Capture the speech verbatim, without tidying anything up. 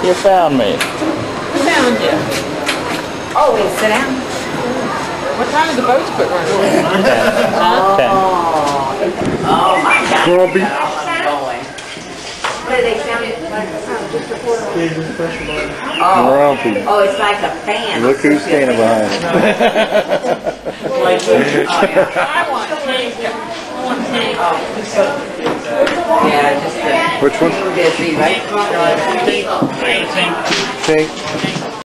You found me. Who found you? Oh, wait, sit down. What time did the boats quit running? Oh, Ten. oh my God. Grumpy. What do they sound it like? Grumpy. Oh, it's like a fan. Look who's standing behind him. Like, oh, yeah. I want pink. I want pink. Oh, yeah, just uh, Which one? busy, right? Pink.